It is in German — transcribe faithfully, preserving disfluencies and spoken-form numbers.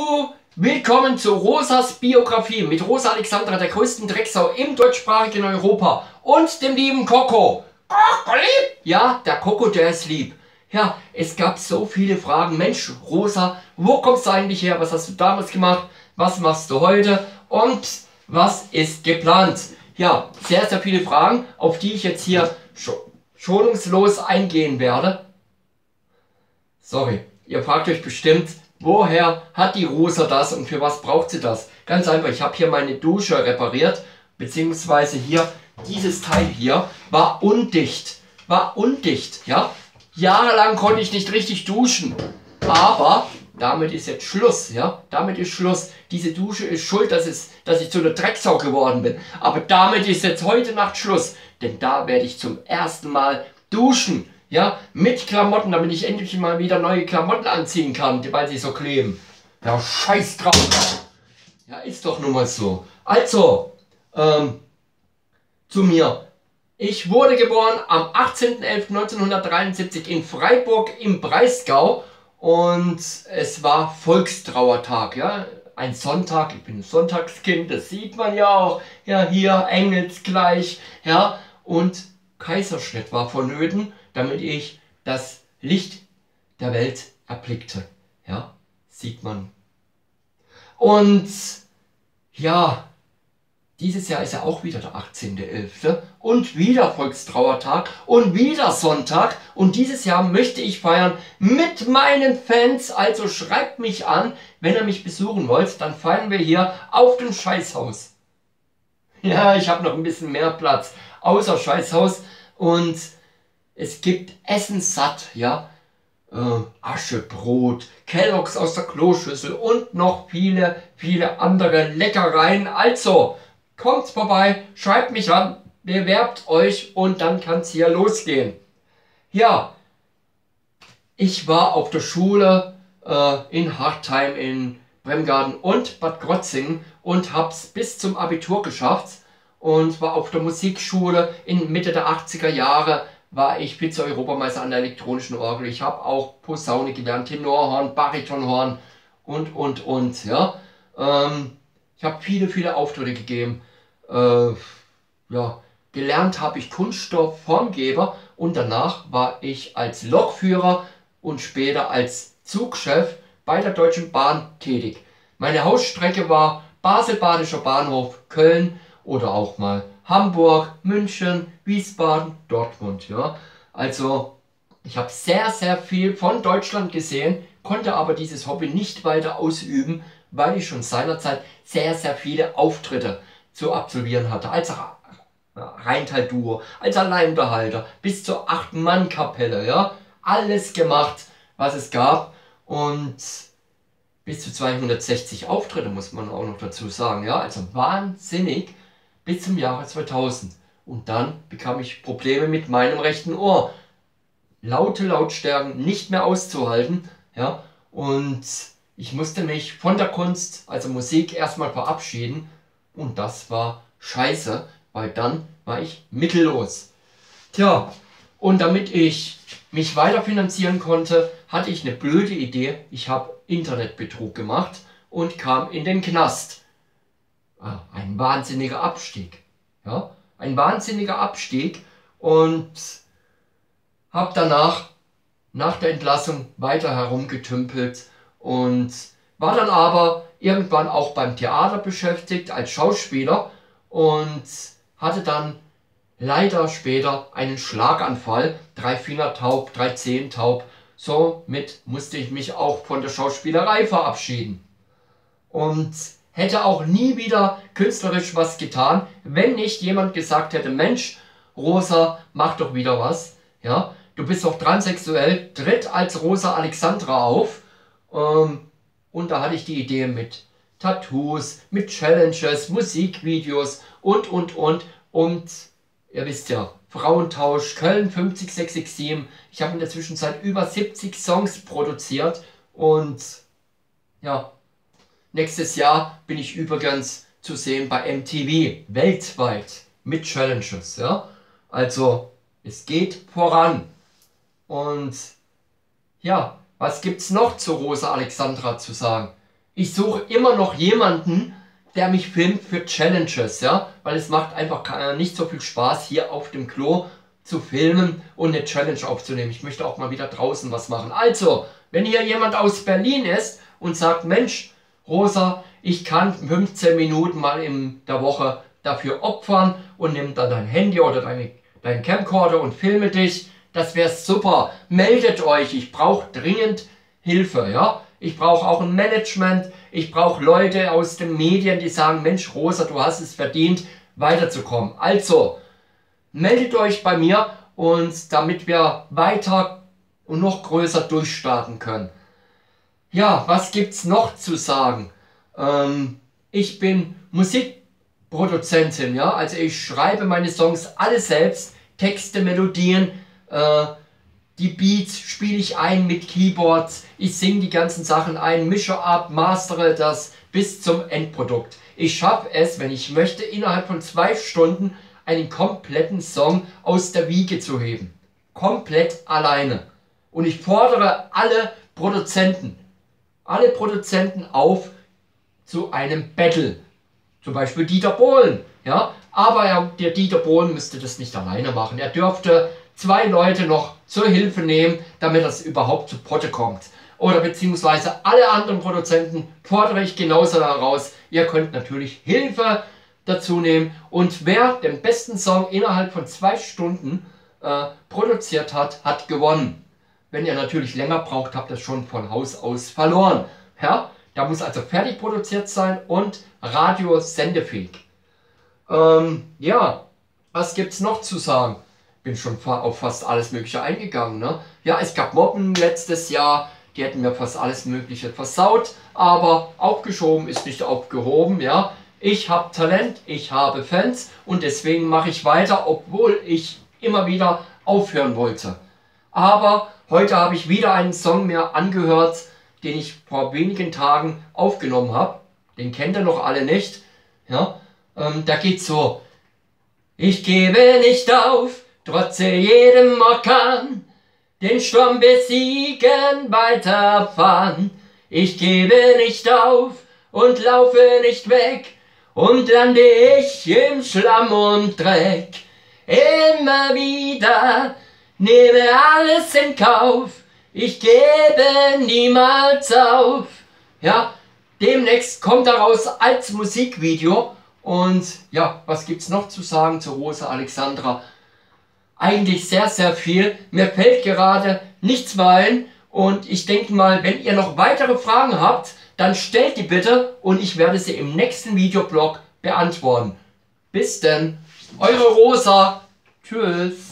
Juhu! Willkommen zu Rosas Biografie mit Rosa Alexandra, der größten Drecksau im deutschsprachigen Europa, und dem lieben Coco. Coco lieb! Ja, der Coco, der ist lieb. Ja, es gab so viele Fragen. Mensch, Rosa, wo kommst du eigentlich her? Was hast du damals gemacht? Was machst du heute? Und was ist geplant? Ja, sehr, sehr viele Fragen, auf die ich jetzt hier schonungslos eingehen werde. Sorry, ihr fragt euch bestimmt, woher hat die Rosa das und für was braucht sie das? Ganz einfach, ich habe hier meine Dusche repariert, beziehungsweise hier, dieses Teil hier war undicht. War undicht, ja. Jahrelang konnte ich nicht richtig duschen, aber damit ist jetzt Schluss, ja. Damit ist Schluss. Diese Dusche ist schuld, dass, es, dass ich zu einer Drecksau geworden bin. Aber damit ist jetzt heute Nacht Schluss, denn da werde ich zum ersten Mal duschen. Ja, mit Klamotten, damit ich endlich mal wieder neue Klamotten anziehen kann, weil sie so kleben. Ja, scheiß drauf. Ja, ist doch nun mal so. Also, ähm, zu mir. Ich wurde geboren am achtzehnten elften neunzehnhundertdreiundsiebzig in Freiburg im Breisgau und es war Volkstrauertag, ja. Ein Sonntag, ich bin ein Sonntagskind, das sieht man ja auch. Ja, hier engelsgleich, ja. Und Kaiserschnitt war vonnöten, damit ich das Licht der Welt erblickte. Ja, sieht man. Und ja, dieses Jahr ist ja auch wieder der achtzehnte elfte und wieder Volkstrauertag und wieder Sonntag. Und dieses Jahr möchte ich feiern mit meinen Fans. Also schreibt mich an, wenn ihr mich besuchen wollt. Dann feiern wir hier auf dem Scheißhaus. Ja, ich habe noch ein bisschen mehr Platz außer Scheißhaus. Und es gibt Essen satt, ja. Äh, Aschebrot, Kelloggs aus der Kloschüssel und noch viele, viele andere Leckereien. Also, kommt vorbei, schreibt mich an, bewerbt euch und dann kann es hier losgehen. Ja, ich war auf der Schule äh, in Hartheim, in Bremgarten und Bad Krotzingen und habe es bis zum Abitur geschafft. Und war auf der Musikschule in Mitte der achtziger Jahre, war ich Vize-Europameister an der elektronischen Orgel. Ich habe auch Posaune gelernt, Tenorhorn, Baritonhorn und, und, und. Ja. Ähm, ich habe viele, viele Auftritte gegeben. Äh, ja. Gelernt habe ich Kunststoffformgeber und danach war ich als Lokführer und später als Zugchef bei der Deutschen Bahn tätig. Meine Hausstrecke war Basel-Badischer Bahnhof, Köln, oder auch mal Hamburg, München, Wiesbaden, Dortmund. Ja. Also ich habe sehr, sehr viel von Deutschland gesehen, konnte aber dieses Hobby nicht weiter ausüben, weil ich schon seinerzeit sehr, sehr viele Auftritte zu absolvieren hatte. Als Rheintal-Duo, als Alleinbehalter, bis zur acht-Mann-Kapelle. Ja. Alles gemacht, was es gab, und bis zu zweihundertsechzig Auftritte, muss man auch noch dazu sagen. Ja. Also wahnsinnig. Bis zum Jahre zweitausend. Und dann bekam ich Probleme mit meinem rechten Ohr. Laute Lautstärken nicht mehr auszuhalten. Ja? Und ich musste mich von der Kunst, also Musik, erstmal verabschieden. Und das war scheiße, weil dann war ich mittellos. Tja, und damit ich mich weiter finanzieren konnte, hatte ich eine blöde Idee. Ich habe Internetbetrug gemacht und kam in den Knast. Ein wahnsinniger Abstieg, ja, ein wahnsinniger Abstieg, und habe danach, nach der Entlassung, weiter herumgetümpelt und war dann aber irgendwann auch beim Theater beschäftigt als Schauspieler und hatte dann leider später einen Schlaganfall, drei Finger taub, drei Zehen taub, somit musste ich mich auch von der Schauspielerei verabschieden. Und hätte auch nie wieder künstlerisch was getan, wenn nicht jemand gesagt hätte, Mensch, Rosa, mach doch wieder was. Ja, du bist doch transsexuell, tritt als Rosa Alexandra auf. Ähm, und da hatte ich die Idee mit Tattoos, mit Challenges, Musikvideos und, und, und. Und ihr wisst ja, Frauentausch, Köln fünfzig sechs sechs sieben. Ich habe in der Zwischenzeit über siebzig Songs produziert und ja, nächstes Jahr bin ich übrigens zu sehen bei M T V, weltweit, mit Challenges. Ja? Also, es geht voran. Und ja, was gibt es noch zu Rosa Alexandra zu sagen? Ich suche immer noch jemanden, der mich filmt für Challenges, ja, weil es macht einfach nicht so viel Spaß, hier auf dem Klo zu filmen und eine Challenge aufzunehmen. Ich möchte auch mal wieder draußen was machen. Also, wenn hier jemand aus Berlin ist und sagt, Mensch, Rosa, ich kann fünfzehn Minuten mal in der Woche dafür opfern und nimm dann dein Handy oder deine, dein Camcorder und filme dich, das wäre super. Meldet euch, ich brauche dringend Hilfe, ja. Ich brauche auch ein Management, ich brauche Leute aus den Medien, die sagen, Mensch Rosa, du hast es verdient, weiterzukommen. Also, meldet euch bei mir und damit wir weiter und noch größer durchstarten können. Ja, was gibt's noch zu sagen? Ähm, ich bin Musikproduzentin, ja, also ich schreibe meine Songs alle selbst, Texte, Melodien, äh, die Beats spiele ich ein mit Keyboards, ich singe die ganzen Sachen ein, mische ab, mastere das bis zum Endprodukt. Ich schaffe es, wenn ich möchte, innerhalb von zwei Stunden einen kompletten Song aus der Wiege zu heben. Komplett alleine. Und ich fordere alle Produzenten, alle Produzenten auf zu einem Battle. Zum Beispiel Dieter Bohlen. Ja? Aber er, der Dieter Bohlen müsste das nicht alleine machen. Er dürfte zwei Leute noch zur Hilfe nehmen, damit das überhaupt zu Potte kommt. Oder beziehungsweise alle anderen Produzenten fordere ich genauso heraus. Ihr könnt natürlich Hilfe dazu nehmen. Und wer den besten Song innerhalb von zwei Stunden äh, produziert hat, hat gewonnen. Wenn ihr natürlich länger braucht, habt ihr es schon von Haus aus verloren. Ja? Da muss also fertig produziert sein und radiosendefähig. Ähm, ja, was gibt es noch zu sagen? Bin schon auf fast alles Mögliche eingegangen. Ne? Ja, es gab Mobben letztes Jahr, die hätten mir fast alles Mögliche versaut, aber aufgeschoben ist nicht aufgehoben. Ja? Ich habe Talent, ich habe Fans und deswegen mache ich weiter, obwohl ich immer wieder aufhören wollte. Aber heute habe ich wieder einen Song mir angehört, den ich vor wenigen Tagen aufgenommen habe. Den kennt ihr noch alle nicht. Ja? Ähm, da geht so: Ich gebe nicht auf, trotze jedem Orkan, den Sturm besiegen, weiterfahren. Ich gebe nicht auf und laufe nicht weg und lande ich im Schlamm und Dreck. Immer wieder nehme alles in Kauf, ich gebe niemals auf. Ja, demnächst kommt daraus als Musikvideo. Und ja, was gibt's noch zu sagen zu Rosa Alexandra? Eigentlich sehr, sehr viel. Mir fällt gerade nichts mehr ein. Und ich denke mal, wenn ihr noch weitere Fragen habt, dann stellt die bitte und ich werde sie im nächsten Videoblog beantworten. Bis denn, eure Rosa. Tschüss.